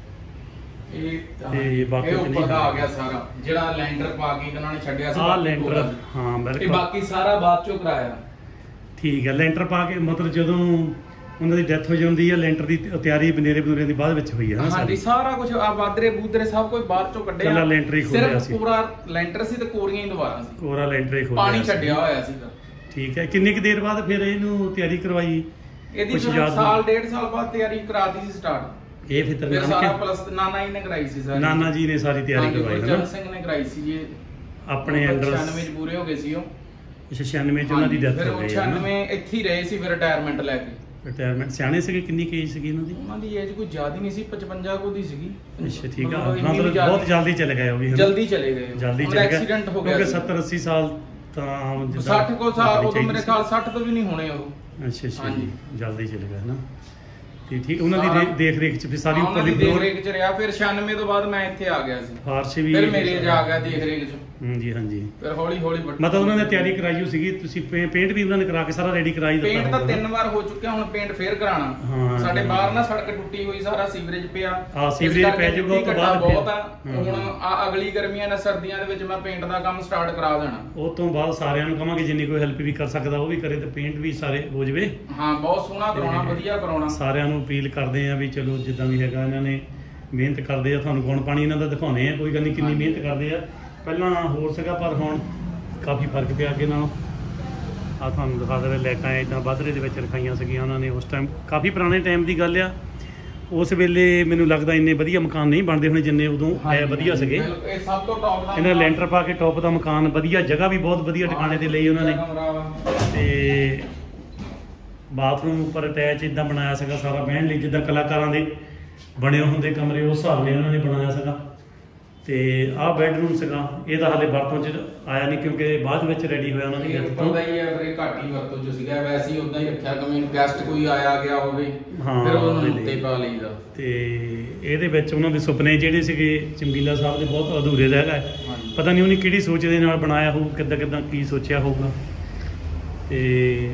ਤੇ ਬਾਕੀ ਇਹ ਉੱਪਰ ਦਾ ਆ ਗਿਆ ਸਾਰਾ, ਜਿਹੜਾ ਲੈਂਟਰ ਪਾ ਕੇ ਇਹਨਾਂ ਨੇ ਛੱਡਿਆ ਸੀ। ਆਹ ਲੈਂਟਰ, ਹਾਂ ਬਿਲਕੁਲ। ਤੇ ਬਾਕੀ ਸਾਰਾ ਬਾਅਦ ਚੋਂ ਕਰਾਇਆ। ਠੀਕ ਹੈ, ਲੈਂਟਰ ਪਾ ਕੇ ਮਤਲਬ ਜਦੋਂ ਉਹਨਾਂ ਦੀ ਡੈਥ ਹੋ ਜਾਂਦੀ ਹੈ ਲੈਂਟਰ ਦੀ ਤਿਆਰੀ ਬਨੇਰੇ ਬਨੇਰੇ ਦੀ ਬਾਅਦ ਵਿੱਚ ਹੋਈ ਹੈ। ਹਾਂਜੀ, ਸਾਰਾ ਕੁਝ ਆ ਬਾਦਰੇ ਬੂਦਰੇ ਸਭ ਕੁਝ ਬਾਅਦ ਚੋਂ ਕੱਢਿਆ। ਕੱਲਾ ਲੈਂਟਰ ਹੀ ਖੋਲਿਆ ਸੀ, ਸਿਰਫ ਪੂਰਾ ਲੈਂਟਰ ਸੀ ਤੇ ਕੋਰੀਆਂ ਹੀ ਦੁਬਾਰਾ ਸੀ। ਕੋਰਾ ਲੈਂਟਰ ਹੀ ਖੋਲਿਆ, ਪਾਣੀ ਛੱਡਿਆ ਹੋਇਆ ਸੀਗਾ। ਠੀਕ ਹੈ। ਕਿੰਨੀ ਕੁ ਦੇਰ ਬਾਅਦ ਫਿਰ ਇਹਨੂੰ ਤਿਆਰੀ ਕਰਵਾਈ? ਇਹਦੀ ਸਾਲ ਡੇਢ ਸਾਲ ਬਾਅਦ ਤਿਆਰੀ ਕਰਾਤੀ ਸੀ ਸਟਾਰਟ। ਇਹ ਫਿਰ ਫਿਰ ਸਾਰਾ ਪਲਸ ਨਾਨਾ ਜੀ ਨੇ ਕਰਾਈ ਸੀ ਸਾਰੀ। ਨਾਨਾ ਜੀ ਨੇ ਸਾਰੀ ਤਿਆਰੀ ਕਰਵਾਈ ਹੈ ਨਾ, ਜਨ ਸਿੰਘ ਨੇ ਕਰਾਈ ਸੀ ਇਹ ਆਪਣੇ ਅੰਡਰ। ਛਿਆਨਵੇਂ ਚ ਪੂਰੇ ਹੋ ਗਏ ਸੀ ਉਹ। ਛਿਆਨਵੇਂ ਚ ਉਹਨਾਂ ਦੀ ਡੈਥ ਹੋ ਗਈ। ਛਿਆਨਵੇਂ ਇੱਥੇ ਹੀ ਰਹੇ ਸੀ ਫਿਰ ਰਿਟਾਇਰਮੈਂਟ ਲੈ ਕੇ। ਰਿਟਾਇਰਮੈਂਟ ਸਿਆਣੇ ਸੀਗੇ? ਕਿੰਨੀ ਏਜ ਸੀਗੀ ਇਹਨਾਂ ਦੀ? ਉਹਨਾਂ ਦੀ ਏਜ ਕੋਈ ਜ਼ਿਆਦਾ ਨਹੀਂ ਸੀ, ਪਚਵੰਜਾ ਕੋ ਦੀ ਸੀਗੀ। ਅੱਛਾ ਠੀਕ ਆ, ਮਤਲਬ ਬਹੁਤ ਜਲਦੀ ਚਲੇ ਗਏ ਉਹ ਵੀ। ਜਲਦੀ ਚਲੇ ਗਏ, ਜਲਦੀ ਚਲੇ ਗਏ। ਐਕਸੀਡੈਂਟ ਹੋ ਗਿਆ ਕਿਉਂਕਿ ਸੱਤਰ ਅੱਸੀ ਸਾਲ ਤਾਂ ਸੱਠ ਕੋ ਸਾਲ ਉਦੋਂ ਮੇਰੇ ਖਿਆਲ ਸੱਠ ਤੋਂ ਵੀ ਨਹੀਂ ਹੋਣੇ ਉਹ। ਅੱਛਾ ਅੱਛਾ, ਜਲਦੀ ਚਲੇ ਗਏ ਨਾ। ਤੇ ਠੀਕ, ਉਹਨਾਂ ਦੀ ਦੇਖ ਰੇਖ ਚ ਫਿਰ ਸਾਰੀ ਉੱਪਰ ਦੀ ਦੇਖ ਰੇਖ ਚ ਰਿਹਾ। ਫਿਰ ਛਿਆਨਵੇਂ ਤੋਂ ਬਾਅਦ ਮੈਂ ਇੱਥੇ ਆ ਗਿਆ ਸੀ। ਫਾਰਸ਼ ਵੀ ਫਿਰ ਮੇਰੇ ਜਾ ਗਿਆ ਦੇਖ ਰੇਖ ਚ। ਹਾਂਜੀ ਹਾਂਜੀ, ਫਿਰ ਹੌਲੀ ਹੌਲੀ ਮਤਲਬ ਉਹਨਾਂ ਨੇ ਤਿਆਰੀ ਕਰਾਈ ਹੋ ਸੀਗੀ। ਤੁਸੀਂ ਪੇਂਟ ਵੀ ਉਹਨਾਂ ਨੇ ਕਰਾ ਕੇ ਸਾਰਾ ਰੈਡੀ ਕਰਾਈ ਦਿੱਤਾ? ਪੇਂਟ ਤਾਂ ਤਿੰਨ ਵਾਰ ਹੋ ਚੁੱਕਿਆ, ਹੁਣ ਪੇਂਟ ਫੇਰ ਕਰਾਣਾ। ਸਾਡੇ ਬਾਹਰ ਨਾ ਸੜਕ ਟੁੱਟੀ ਹੋਈ, ਸਾਰਾ ਸੀਵਰੇਜ ਪਿਆ। ਹਾਂ, ਸੀਵਰੇਜ ਪੈ ਜਾਊਗਾ ਉਸ ਤੋਂ ਬਾਅਦ ਬਹੁਤ ਆ। ਹੁਣ ਆ ਅਗਲੀ ਗਰਮੀਆਂ ਨਾਲ ਸਰਦੀਆਂ ਦੇ ਵਿੱਚ ਮੈਂ ਪੇਂਟ ਦਾ ਕੰਮ ਸਟਾਰਟ ਕਰਾ ਦੇਣਾ। ਉਸ ਤੋਂ ਬਾਅਦ ਸਾਰਿਆਂ ਨੂੰ ਕਹਾਂਗੇ ਜਿੰਨੀ ਕੋਈ ਹੈਲਪ ਵੀ ਕਰ ਸਕਦਾ ਉਹ ਵੀ ਕਰੇ ਤੇ ਪੇਂਟ ਵੀ ਸਾਰੇ ਹੋ ਜਵੇ। ਹਾਂ, ਬਹੁਤ ਸੋਹਣਾ ਕਰਾਉਣਾ, ਵਧੀਆ ਕਰਾਉਣਾ। ਸਾਰਿਆਂ ਨੂੰ ਅਪੀਲ ਕਰਦੇ ਆ ਵੀ ਚਲੋ ਜਿੱਦਾਂ ਵੀ ਹੈਗਾ ਇਹਨਾਂ ਨੇ ਮਿਹਨਤ ਕਰਦੇ ਆ। ਤੁਹਾਨੂੰ ਗੁਣ ਪਾਣੀ ਇਹਨਾਂ ਦਾ ਦਿਖਾਉਣੇ ਆ, ਕੋਈ ਗੱਲ ਨਹੀਂ ਕਿੰਨੀ ਮਿਹਨਤ ਕਰਦੇ ਆ। ਪਹਿਲਾਂ ਹੋਰ ਸੀਗਾ ਪਰ ਹੁਣ ਕਾਫੀ ਫਰਕ ਪਿਆ ਅੱਗੇ ਨਾਲੋਂ। ਆ ਤੁਹਾਨੂੰ ਦਿਖਾ ਦੇ ਲਾਈਟਾਂ ਇੱਦਾਂ ਬਾਦਰੇ ਦੇ ਵਿੱਚ ਰਖਾਈਆਂ ਸੀਗੀਆਂ ਉਹਨਾਂ ਨੇ ਉਸ ਟਾਈਮ। ਕਾਫੀ ਪੁਰਾਣੇ ਟਾਈਮ ਦੀ ਗੱਲ ਆ। ਉਸ ਵੇਲੇ ਮੈਨੂੰ ਲੱਗਦਾ ਇੰਨੇ ਵਧੀਆ ਮਕਾਨ ਨਹੀਂ ਬਣਦੇ ਹੋਣੇ ਜਿੰਨੇ ਉਦੋਂ ਹੈ ਵਧੀਆ ਸੀਗੇ। ਇਹ ਸਭ ਤੋਂ ਟੌਪ ਦਾ ਇਹਨਾਂ ਲੈਂਟਰ ਪਾ ਕੇ ਟੌਪ ਦਾ ਮਕਾਨ, ਵਧੀਆ ਜਗ੍ਹਾ ਵੀ ਬਹੁਤ ਵਧੀਆ ਟਿਕਾਣੇ ਤੇ ਲਈ ਉਹਨਾਂ ਨੇ। ਤੇ ਬਾਥਰੂਮ ਉੱਪਰ ਅਟੈਚ ਇਦਾਂ ਬਣਾਇਆ ਸੀਗਾ ਸਾਰਾ ਬਹਿਣ ਲਈ, ਜਿੱਦਾਂ ਕਲਾਕਾਰਾਂ ਦੇ ਬਣੇ ਹੁੰਦੇ ਕਮਰੇ ਉਸ ਹਿਸਾਬ ਨਾਲ ਉਹਨਾਂ ਨੇ ਬਣਾਇਆ ਸੀਗਾ। ਤੇ ਆਹ ਬੈਡਰੂਮ ਸੀਗਾ, ਇਹ ਤਾਂ ਹਾਲੇ ਵਰਤੋਂ 'ਚ ਆਇਆ ਨਹੀਂ ਕਿਉਂਕਿ ਬਾਅਦ ਵਿੱਚ ਰੈਡੀ ਹੋਇਆ ਉਹਨਾਂ ਦੀ ਡੈਥ ਤੋਂ। ਪਤਾ ਹੀ ਹੈ ਫਿਰ ਘੱਟ ਹੀ ਵਰਤੋਂ 'ਚ ਸੀਗਾ, ਵੈਸੇ ਹੀ ਉਦਾਂ ਹੀ ਰੱਖਿਆ ਕਮੇ ਗੈਸਟ ਕੋਈ ਆਇਆ ਗਿਆ ਹੋਵੇ ਫਿਰ ਉਹਨੂੰ ਉੱਤੇ ਪਾ ਲਈਦਾ। ਤੇ ਇਹਦੇ ਵਿੱਚ ਉਹਨਾਂ ਦੇ ਸੁਪਨੇ ਜਿਹੜੇ ਸੀਗੇ ਚਮਕੀਲਾ ਸਾਹਿਬ ਦੇ ਬਹੁਤ ਅਧੂਰੇ ਰਹਿ ਗਏ। ਪਤਾ ਨਹੀਂ ਉਹਨੇ ਕਿਹੜੀ ਸੋਚ ਦੇ ਨਾਲ ਬਣਾਇਆ ਹੋਊ, ਕਿੱਦਾਂ ਕਿੱਦਾਂ ਕੀ ਸੋਚਿਆ ਹੋਊਗਾ। ਤੇ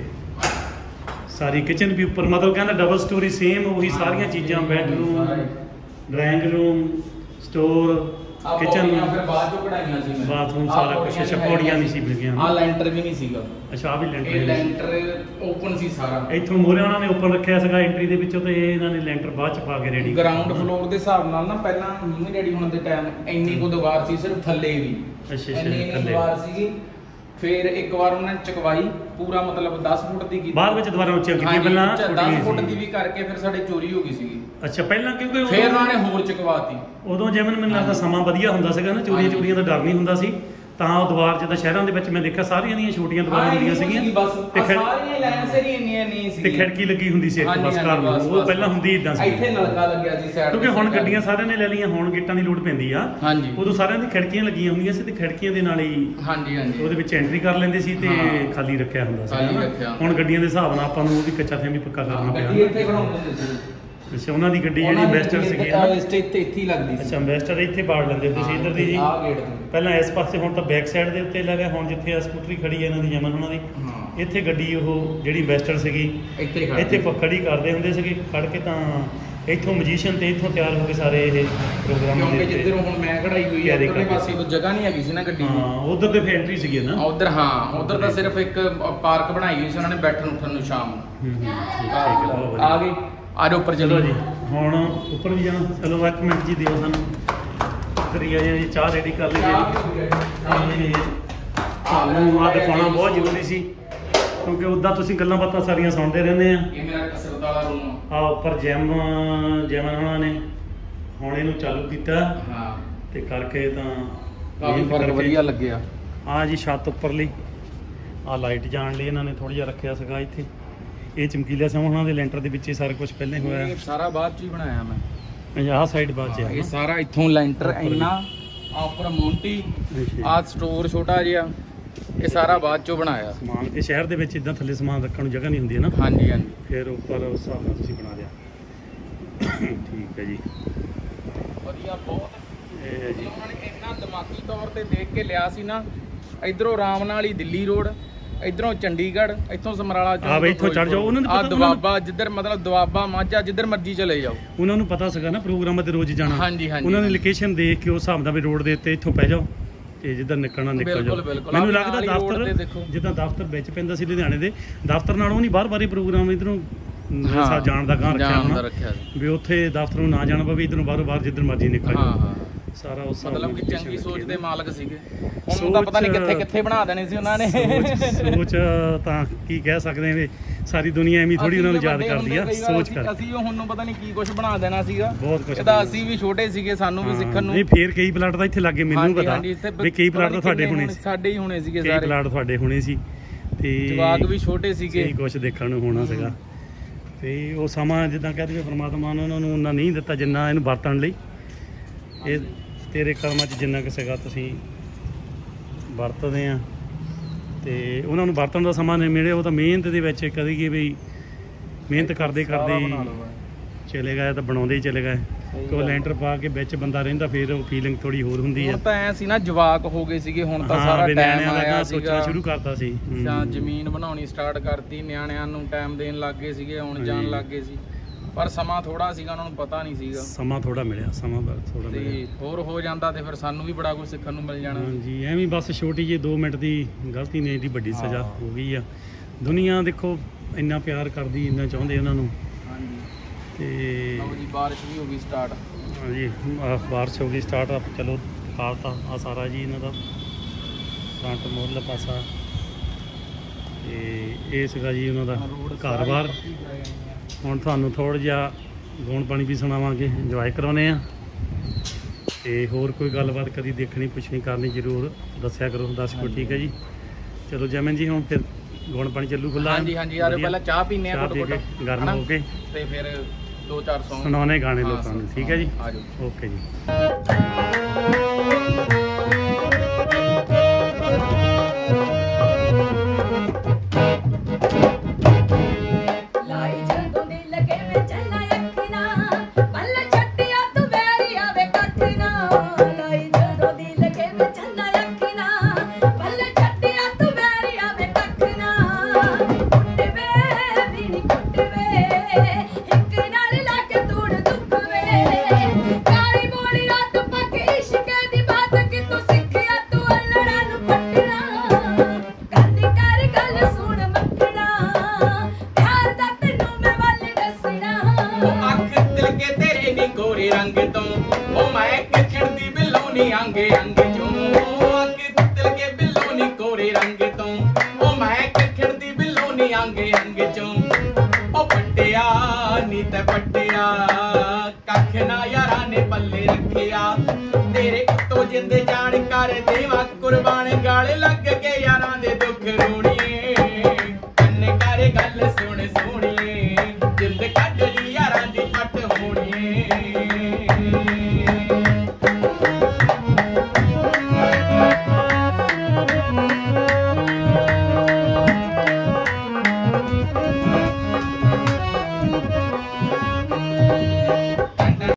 ਸਾਰੀ ਕਿਚਨ ਵੀ ਉੱਪਰ ਮਤਲਬ ਕਹਿੰਦਾ ਡਬਲ ਸਟੋਰੀ ਸੇਮ ਉਹੀ ਸਾਰੀਆਂ ਚੀਜ਼ਾਂ, bedroom, drawing room, store, kitchen, bathroom, ਸਾਰਾ ਕੁਝ। ਅੱਛਾ, ਪੌੜੀਆਂ ਨਹੀਂ ਸੀ ਲੱਗੀਆਂ। ਆ ਲੈਂਟਰ ਵੀ ਨਹੀਂ ਸੀਗਾ। ਅੱਛਾ, ਆ ਵੀ ਲੈਂਟਰ? ਇਹ ਲੈਂਟਰ ਓਪਨ ਸੀ ਸਾਰਾ। ਇੱਥੋਂ ਮੋਰੇ ਉਹਨਾਂ ਨੇ ਓਪਨ ਰੱਖਿਆ ਸੀਗਾ ਐਂਟਰੀ ਦੇ ਵਿੱਚੋਂ, ਤੇ ਇਹਨਾਂ ਨੇ ਲੈਂਟਰ ਬਾਅਦ ਚ ਪਾ ਕੇ ਰੈਡੀ। ਗਰਾਊਂਡ ਫਲੋਰ ਦੇ ਹਿਸਾਬ ਨਾਲ ਨਾ ਪਹਿਲਾਂ ਨਹੀਂ ਰੈਡੀ ਹੋਣ ਦੇ ਟਾਈਮ ਇੰਨੀ ਕੋ ਦੀਵਾਰ ਸੀ, ਸਿਰਫ ਥੱਲੇ ਵੀ। ਅੱਛਾ ਅੱਛਾ, ਥੱਲੇ ਦੀਵਾਰ ਸੀਗੀ। ਫਿਰ ਇੱਕ ਵਾਰ ਉਹਨਾਂ ਨੇ ਚਕਵਾਈ ਪੂਰਾ, ਮਤਲਬ ਦਸ ਫੁੱਟ ਦੀ ਕੀਤੀ। ਬਾਅਦ ਵਿੱਚ ਦੁਬਾਰਾ ਉੱਚੀ ਕੀਤੀ ਪਹਿਲਾਂ ਦਸ ਫੁੱਟ ਦੀ ਵੀ ਕਰਕੇ ਫਿਰ ਸਾਡੇ ਚੋਰੀ ਹੋ ਗਈ ਸੀਗੀ। ਅੱਛਾ, ਪਹਿਲਾਂ ਕਿਉਂਕਿ ਫਿਰ ਉਹਨਾਂ ਨੇ ਹੋਰ ਚਕਵਾਤੀ। ਉਦੋਂ ਜਿਵੇਂ ਮੈਨੂੰ ਲੱਗਦਾ ਸਮਾਂ ਵਧੀਆ ਹੁੰਦਾ ਸੀਗਾ ਨਾ, ਚੋਰੀਆਂ ਚੋਰੀਆਂ ਦਾ ਡਰ ਨਹੀਂ ਹੁੰਦਾ ਸੀ। ਤਾਂ ਉਹ ਦੀਵਾਰ ਜਿੱਦਾਂ ਸ਼ਹਿਰਾਂ ਦੇ ਵਿੱਚ ਮੈਂ ਦੇਖਿਆ ਸਾਰੀਆਂ ਦੀਆਂ ਛੋਟੀਆਂ ਦੀਵਾਰਾਂ ਹੁੰਦੀਆਂ ਸੀਗੀਆਂ ਤੇ ਸਾਰੀਆਂ ਲਾਈਨ ਸਰੀ ਇੰਨੀਆਂ ਨਹੀਂ ਸੀ ਤੇ ਖਿੜਕੀ ਲੱਗੀ ਹੁੰਦੀ ਸੀ ਇੱਕ ਬਸ ਘਰ ਨੂੰ। ਉਹ ਪਹਿਲਾਂ ਹੁੰਦੀ ਇਦਾਂ ਸੀ। ਇੱਥੇ ਨਲਕਾ ਲੱਗਿਆ ਸੀ ਸਾਈਡ ਤੇ। ਕਿਉਂਕਿ ਹੁਣ ਗੱਡੀਆਂ ਸਾਰਿਆਂ ਨੇ ਲੈ ਲਈਆਂ, ਹੁਣ ਗੇਟਾਂ ਦੀ ਲੋੜ ਪੈਂਦੀ ਆ। ਉਦੋਂ ਸਾਰਿਆਂ ਦੀ ਖਿੜਕੀਆਂ ਲੱਗੀਆਂ ਹੁੰਦੀਆਂ ਸੀ ਤੇ ਖਿੜਕੀਆਂ ਦੇ ਨਾਲ ਹੀ ਹਾਂਜੀ ਹਾਂਜੀ ਉਹਦੇ ਵਿੱਚ ਐਂਟਰੀ ਕਰ ਲੈਂਦੇ ਸੀ ਤੇ ਖਾਲੀ ਰੱਖਿਆ ਹੁੰਦਾ ਸੀ। ਹੁਣ ਗੱਡੀਆਂ ਦੇ ਹਿਸਾਬ ਨਾਲ ਆਪਾਂ ਨੂੰ ਉਹ ਵੀ ਕੱਚਾ ਥੈਂ ਵੀ ਪੱਕਾ ਕਰਨਾ ਪਿਆ। ਗੱਡੀ ਇੱਥੇ ਬਣਾਉਂਦੇ ਸੀ। ਅੱਛਾ, ਉਹਨਾਂ ਦੀ ਗੱਡੀ ਜਿਹੜੀ ਇਨਵੈਸਟਰ ਸੀਗੀ ਨਾ, ਇੱਥੇ ਇੱਥੇ ਹੀ ਲੱਗਦੀ ਸੀ। ਅੱਛਾ, ਇਨਵੈਸਟਰ ਇੱਥੇ ਬਾੜ ਲੈਂਦੇ ਤੁਸੀਂ ਇੱਧਰ ਦੀ ਜੀ। ਆਹ ਗੇਟ ਤੋਂ ਪਹਿਲਾਂ ਇਸ ਪਾਸੇ, ਹੁਣ ਤਾਂ ਬੈਕ ਸਾਈਡ ਦੇ ਉੱਤੇ ਲੱਗਾ। ਹੁਣ ਜਿੱਥੇ ਆ ਸਕੂਟਰੀ ਖੜੀ ਹੈ ਇਹਨਾਂ ਦੀ ਜਮਨ ਉਹਨਾਂ ਦੀ, ਇੱਥੇ ਗੱਡੀ ਉਹ ਜਿਹੜੀ ਇਨਵੈਸਟਰ ਸੀਗੀ ਇੱਥੇ ਇੱਥੇ ਖੜੀ ਕਰਦੇ ਹੁੰਦੇ ਸੀਗੇ ਖੜ ਕੇ। ਤਾਂ ਇੱਥੋਂ ਮਜੀਸ਼ੀਅਨ ਤੇ ਇੱਥੋਂ ਤਿਆਰ ਹੋ ਕੇ ਸਾਰੇ ਇਹ ਪ੍ਰੋਗਰਾਮ ਦੇ ਕਿਉਂਕਿ ਜਿੱਧਰੋਂ ਹੁਣ ਮੈਂ ਖੜਾਈ ਹੋਈ ਹੈ ਉਧਰਲੇ ਪਾਸੇ ਕੋਈ ਜਗ੍ਹਾ ਨਹੀਂ ਹੈਗੀ ਸੀ ਨਾ ਗੱਡੀ ਦੀ। ਹਾਂ, ਉਧਰ ਤੇ ਫਿਰ ਐਂਟਰੀ ਸੀਗੀ ਨਾ। ਉਧਰ ਹਾਂ, ਉਧਰ ਤਾਂ ਸਿਰਫ ਇੱਕ ਪਾਰਕ ਬਣਾਈ ਹੋਈ ਸੀ ਉਹਨਾਂ ਨੇ ਬੈਠਣ ਉੱਠਣ ਨੂੰ ਸ਼ਾਮ ਨੂੰ। ਆ ਗਏ, ਆ ਜਾਓ ਉੱਪਰ ਚਲੋ ਜੀ। ਹੁਣ ਉੱਪਰ ਵੀ ਜਾਣਾ? ਚਲੋ ਇੱਕ ਮਿੰਟ ਜੀ ਦਿਓ ਸਾਨੂੰ, ਕਰੀ ਆਏ ਜੀ, ਚਾਹ ਰੈਡੀ ਕਰ ਲਈਏ। ਤੁਹਾਨੂੰ ਆ ਦਿਖਾਉਣਾ ਬਹੁਤ ਜ਼ਰੂਰੀ ਸੀ। ਕਿਉਂਕਿ ਉੱਦਾਂ ਤੁਸੀਂ ਗੱਲਾਂ ਬਾਤਾਂ ਸਾਰੀਆਂ ਸੁਣਦੇ ਰਹਿੰਦੇ ਆ। ਇਹ ਮੇਰਾ ਕਸਰਤ ਵਾਲਾ ਰੂਮ ਆ ਉੱਪਰ ਜਿਮ ਜਿਮ ਉਹਨਾਂ ਨੇ ਹੁਣ ਇਹਨੂੰ ਚਾਲੂ ਕੀਤਾ ਹਾਂ ਤੇ ਕਰਕੇ ਤਾਂ ਕਾਫੀ ਫਰਕ ਵਧੀਆ ਲੱਗਿਆ। ਆ ਜੀ ਛੱਤ ਉੱਪਰਲੀ ਆ ਲਾਈਟ ਜਾਣ ਲਈ ਇਹਨਾਂ ਨੇ ਥੋੜਾ ਜਿਹਾ ਰੱਖਿਆ ਸੀਗਾ ਇੱਥੇ। ਇਹ ਚਮਕੀਲਾ ਸਮਾਂ ਉਹਨਾਂ ਦੇ ਲੈਂਟਰ ਦੇ ਵਿੱਚ ਹੀ ਸਾਰਾ ਕੁਝ ਪਹਿਲਾਂ ਹੀ ਹੋਇਆ। ਇਹ ਸਾਰਾ ਬਾਅਦ ਚ ਹੀ ਬਣਾਇਆ ਮੈਂ। ਆਹ ਸਾਈਡ ਬਾਅਦ ਚ ਇਹ ਸਾਰਾ ਇੱਥੋਂ ਲੈਂਟਰ ਇੰਨਾ ਆ ਉੱਪਰ ਮੌਂਟੀ ਆ ਸਟੋਰ ਛੋਟਾ ਜਿਹਾ ਇਹ ਸਾਰਾ ਬਾਅਦ ਚੋਂ ਬਣਾਇਆ ਸਮਾਨ। ਇਹ ਸ਼ਹਿਰ ਦੇ ਵਿੱਚ ਇਦਾਂ ਥੱਲੇ ਸਮਾਨ ਰੱਖਣ ਨੂੰ ਜਗ੍ਹਾ ਨਹੀਂ ਹੁੰਦੀ ਹੈ ਨਾ। ਹਾਂਜੀ ਹਾਂਜੀ ਫਿਰ ਉੱਪਰ ਉਸ ਹਿਸਾਬ ਨਾਲ ਤੁਸੀਂ ਬਣਾ ਲਿਆ। ਠੀਕ ਹੈ ਜੀ ਵਧੀਆ ਬਹੁਤ। ਇਹ ਹੈ ਜੀ ਉਹਨਾਂ ਨੇ ਇੰਨਾ ਦਿਮਾਗੀ ਤੌਰ ਤੇ ਦੇਖ ਕੇ ਲਿਆ ਸੀ ਨਾ। ਇਧਰੋਂ ਰਾਮ ਨਾਲ ਹੀ ਦਿੱਲੀ ਰੋਡ, ਇਧਰੋਂ ਚੰਡੀਗੜ੍ਹ, ਇੱਥੋਂ ਸਮਰਾਲਾ ਚੌਂਕ, ਆ ਬਈ ਇੱਥੋਂ ਚੜ ਜਾਓ। ਉਹਨਾਂ ਨੂੰ ਆ ਦੁਆਬਾ ਜਿੱਧਰ ਮਤਲਬ ਦੁਆਬਾ ਮਾਝਾ ਜਿੱਧਰ ਮਰਜ਼ੀ ਚਲੇ ਜਾਓ। ਉਹਨਾਂ ਨੂੰ ਪਤਾ ਸੀਗਾ ਨਾ ਪ੍ਰੋਗਰਾਮਾਂ ਤੇ ਰੋਜ਼ ਜਾਣਾ। ਹਾਂਜੀ ਹਾਂਜੀ ਉਹਨਾਂ ਨੇ ਲੋਕੇਸ਼ਨ ਦੇਖ ਕੇ ਉਸ ਹਿਸਾਬ ਨਾਲ ਵੀ ਰੋਡ ਦੇ ਉੱਤੇ ਇੱਥੋਂ ਪੈ ਜਾਓ ਤੇ ਜਿੱਧਰ ਨਿਕਲਣਾ ਨਿਕਲ ਜਾਓ। ਮੈਨੂੰ ਲੱਗਦਾ ਦਫ਼ਤਰ ਜਿੱਦਾਂ ਦਫ਼ਤਰ ਵਿੱਚ ਪੈਂਦਾ ਸੀ ਲੁਧਿਆਣੇ ਦੇ ਦਫ਼ਤਰ ਨਾਲੋਂ ਨਹੀਂ ਬਾਹਰ ਬਾਹਰ ਇਧਰੋਂ ਇਧਰੋਂ ਸਾਹਿਬ ਜਾਣ ਦਾ ਗਾਂ ਰੱਖਿਆ ਹੋਣਾ ਵੀ ਉੱਥੇ ਦਫ਼ਤਰ ਨੂੰ ਨਾ ਜਾਣਾ ਪਵੇ, ਇਧਰੋਂ ਬਾਹਰੋਂ ਬਾਹਰ ਜਿੱਧਰ ਮਰਜ਼ੀ ਨਿਕਲ ਜਾਓ। ਹਾਂ ਹਾਂ ਸਾਰਾ ਉਸ ਮਤਲਬ ਕਿ ਚੰਗੀ ਸੋਚ ਦੇ ਮਾਲਕ ਸੀਗੇ। ਹੁਣ ਤਾਂ ਪਤਾ ਨਹੀਂ ਕਿੱਥੇ ਕਿੱਥੇ ਬਣਾ ਦੇਣੇ ਸੀ ਉਹਨਾਂ ਨੇ। ਸੋਚ ਤਾਂ ਕੀ ਕਹਿ ਸਕਦੇ ਵੀ ਸਾਰੀ ਦੁਨੀਆ ਐਵੇਂ ਥੋੜੀ ਉਹਨਾਂ ਨੂੰ ਯਾਦ ਕਰਦੀ ਆ ਸੋਚ ਕਰ। ਅਸੀਂ ਉਹ ਹੁਣ ਨੂੰ ਪਤਾ ਨਹੀਂ ਕੀ ਕੁਝ ਬਣਾ ਦੇਣਾ ਸੀਗਾ। ਬਹੁਤ ਕੁਝ ਇਹਦਾ ਅਸੀਂ ਵੀ ਛੋਟੇ ਸੀਗੇ, ਸਾਨੂੰ ਵੀ ਸਿੱਖਣ ਨੂੰ। ਨਹੀਂ ਫੇਰ ਕਈ ਪਲਾਟ ਤਾਂ ਇੱਥੇ ਲੱਗੇ ਮੈਨੂੰ ਪਤਾ ਵੀ ਕਈ ਪਲਾਟ ਤਾਂ ਤੁਹਾਡੇ ਹੋਣੇ ਸੀ। ਸਾਡੇ ਹੀ ਹੋਣੇ ਸੀਗੇ ਸਾਰੇ। ਕਈ ਪਲਾਟ ਤੁਹਾਡੇ ਹੋਣੇ ਸੀ ਤੇ ਜਵਾਕ ਵੀ ਛੋਟੇ ਸੀਗੇ। ਕਈ ਕੁਝ ਦੇਖਣ ਨੂੰ ਹੋਣਾ ਸੀਗਾ ਤੇ ਉਹ ਸਮਾਂ ਜਿੱਦਾਂ ਕਹਿੰਦੇ ਵੀ ਪਰਮਾਤਮਾ ਨੇ ਉਹਨਾਂ ਨੂੰ ਉਹਨਾਂ ਨਹੀਂ ਦਿੱਤਾ ਜਿੰਨਾ ਇਹਨੂੰ ਵਰਤਣ ਲਈ। ਇਹ ਤੇਰੇ ਕਰਮਾਂ 'ਚ ਜਿੰਨਾ ਕੁ ਸੀਗਾ ਤੁਸੀਂ ਵਰਤਦੇ ਆ ਤੇ ਉਹਨਾਂ ਨੂੰ ਵਰਤਣ ਦਾ ਸਮਾਂ ਨਹੀਂ ਮਿਲਿਆ। ਉਹ ਤਾਂ ਮਿਹਨਤ ਦੇ ਵਿੱਚ ਕਦੇ ਕੀ ਵੀ ਮਿਹਨਤ ਕਰਦੇ ਕਰਦੇ ਚਲੇ ਗਏ ਤਾਂ ਬਣਾਉਂਦੇ ਹੀ ਚਲੇ ਗਏ। ਕੋ ਲੈਂਟਰ ਪਾ ਕੇ ਵਿੱਚ ਬੰਦਾ ਰਹਿੰਦਾ ਫਿਰ ਉਹ ਫੀਲਿੰਗ ਥੋੜੀ ਹੋਰ ਹੁੰਦੀ ਆ। ਹੁਣ ਤਾਂ ਐ ਸੀ ਨਾ ਜਵਾਕ ਹੋ ਗਏ ਸੀਗੇ, ਹੁਣ ਤਾਂ ਸਾਰਾ ਟਾਈਮ ਆਇਆ ਸੋਚਣਾ ਸ਼ੁਰੂ ਕਰਤਾ ਸੀ ਜਾਂ ਜ਼ਮੀਨ ਬਣਾਉਣੀ ਸਟਾਰਟ ਕਰਤੀ, ਨਿਆਣਿਆਂ ਨੂੰ ਟਾਈਮ ਦੇਣ ਲੱਗ ਗਏ ਸੀਗੇ, ਆਉਣ ਜਾਣ ਲੱਗ ਗਏ ਸੀ। ਪਰ ਸਮਾਂ ਥੋੜਾ ਸੀਗਾ, ਉਹਨਾਂ ਨੂੰ ਪਤਾ ਨਹੀਂ ਸੀਗਾ। ਸਮਾਂ ਥੋੜਾ ਮਿਲਿਆ ਸਮਾਂ ਥੋੜਾ ਮਿਲਿਆ ਤੇ ਹੋਰ ਹੋ ਜਾਂਦਾ ਤੇ ਫਿਰ ਸਾਨੂੰ ਵੀ ਬੜਾ ਕੁਝ ਸਿੱਖਣ ਨੂੰ ਮਿਲ ਜਾਣਾ। ਹਾਂਜੀ ਐਵੇਂ ਬਸ ਛੋਟੀ ਜਿਹੀ ਦੋ ਮਿੰਟ ਦੀ ਗਲਤੀ ਨੇ ਇਹਦੀ ਵੱਡੀ ਸਜ਼ਾ ਹੋ ਗਈ ਆ। ਦੁਨੀਆ ਦੇਖੋ ਇੰਨਾ ਪਿਆਰ ਕਰਦੀ, ਇੰਨਾ ਚਾਹੁੰਦੇ ਉਹਨਾਂ ਨੂੰ। ਹਾਂਜੀ ਤੇ ਲਓ ਜੀ ਬਾਰਿਸ਼ ਵੀ ਹੋ ਗਈ ਸਟਾਰਟ। ਹਾਂਜੀ ਬਾਰਿਸ਼ ਹੋ ਗਈ ਸਟਾਰਟ। ਆਪ ਚਲੋ ਦਿਖਾਤਾ ਆ ਸਾਰਾ ਜੀ ਇਹਨਾਂ ਦਾ ਫਰੰਟ ਮੋਰਲਾ ਪਾਸਾ ਤੇ ਇਹ ਸੀਗਾ ਜੀ ਉਹਨਾਂ ਦਾ ਘਰ ਬਾਰ। ਹੁਣ ਤੁਹਾਨੂੰ ਥੋੜ੍ਹਾ ਜਿਹਾ ਗਾਉਣ ਪਾਣੀ ਵੀ ਸੁਣਾਵਾਂਗੇ, ਇੰਜੋਏ ਕਰਾਉਂਦੇ ਆ ਤੇ ਹੋਰ ਕੋਈ ਗੱਲਬਾਤ ਕਦੀ ਦੇਖਣੀ ਪੁੱਛਣੀ ਕਰਨੀ ਜ਼ਰੂਰ ਦੱਸਿਆ ਕਰੋ, ਦੱਸ ਕੋ। ਠੀਕ ਹੈ ਜੀ ਚਲੋ ਜੈਮਨ ਜੀ ਹੁਣ ਫਿਰ ਗਾਉਣ ਪਾਣੀ ਚੱਲੂ ਖੁੱਲਾ। ਹਾਂਜੀ ਹਾਂਜੀ ਯਾਰ ਪਹਿਲਾਂ ਚਾਹ ਪੀਨੇ ਆ ਘੁੱਟ ਘੁੱਟ ਗਰਮ ਹੋ ਕੇ ਤੇ ਫਿਰ ਦੋ ਚਾਰ ਸੌਂਗ ਸੁਣਾਉਣੇ ਗਾਣੇ ਲੋਕਾਂ ਨੂੰ। ਠੀਕ ਹੈ ਜੀ ਓਕੇ ਜੀ। ਰੰਗ ਤੋਂ ਉਹ ਮੈਂ ਕਿਛਣ ਦੀ ਬਿੱਲੋਂ ਅੰਗੇ ਅੰਗ ਚੋਂ ਅੱਖ ਤਿਲ ਕੇ ਬਿੱਲੋਂ ਨੀ ਕੋਰੇ ਰੰਗ ਤੋਂ ਉਹ ਮੈਂ ਕਿਛਣ ਦੀ ਬਿੱਲੋਂ ਨੀ ਅੰਗੇ ਅੰਗ ਚੋਂ ਉਹ ਪੱਟਿਆ ਨੀ ਤੇ ਪੱਟਿਆ ਕੱਖ ਨਾ ਯਾਰਾਂ ਨੇ ਪੱਲੇ ਰੱਖਿਆ ਤੇਰੇ ਉੱਤੋਂ ਜਿੰਦ ਜਾਣ ਕਰ ਦੇਵਾ ਕੁਰਬਾਨ ਗਾਲ ਲੱਗ ਕੇ ਯਾਰਾਂ ਦੇ ਦੁੱਖ ਰੋਣੀਏ ਕੰਨ ਕਰ ਗੱਲ ਸੁਣ ਸੋਣੀਏ ਜਿੰਦ ਕੱਢ ਲਈ ਯਾਰਾਂ ਦੀ ਪੱਟ ਹੋਣੀਏ।